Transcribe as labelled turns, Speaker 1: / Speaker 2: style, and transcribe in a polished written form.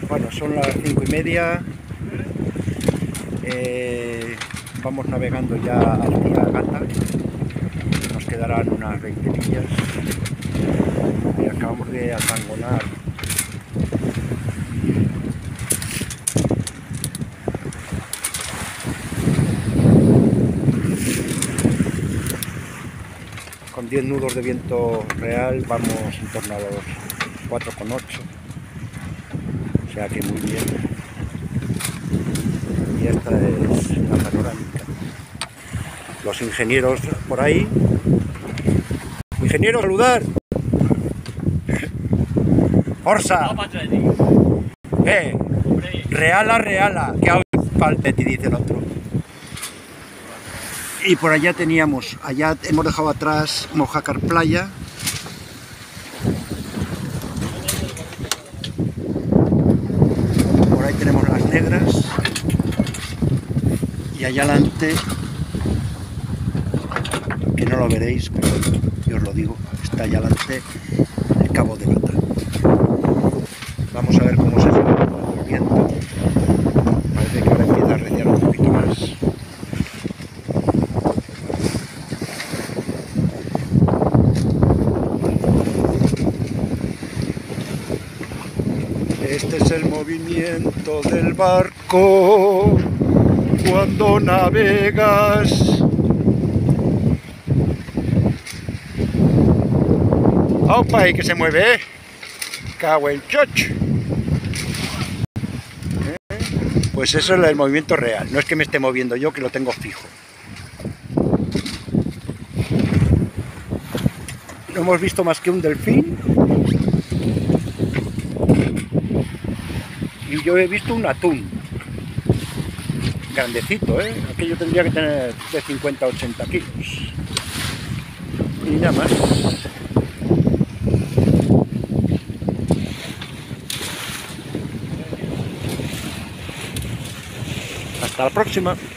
Speaker 1: Bueno, son las 5:30. Vamos navegando ya hacia Gata. Nos quedarán unas 20 millas. Y acabamos de atangonar. Con 10 nudos de viento real vamos en torno a los 4,8. O sea que muy bien. Y esta es la panorámica. Los ingenieros por ahí. Ingeniero, saludar. Forza. Reala, reala. Que hago palpeti, dice el otro. Y por allá teníamos, allá hemos dejado atrás Mojácar Playa. Por ahí tenemos las negras. Y allá adelante, que no lo veréis, pero yo os lo digo, está allá adelante el Cabo de Gata. Vamos a ver cómo se sigue el viento. Parece que ahora empieza a arreciar un poquito más. Este es el movimiento del barco cuando navegas. ¡Opa! ¿Y que se mueve? ¡Cago en choch! Pues eso es el movimiento real. No es que me esté moviendo yo, que lo tengo fijo. No hemos visto más que un delfín. Y yo he visto un atún. Grandecito, ¿eh? Aquello tendría que tener de 50 a 80 kilos. Y nada más. Hasta la próxima.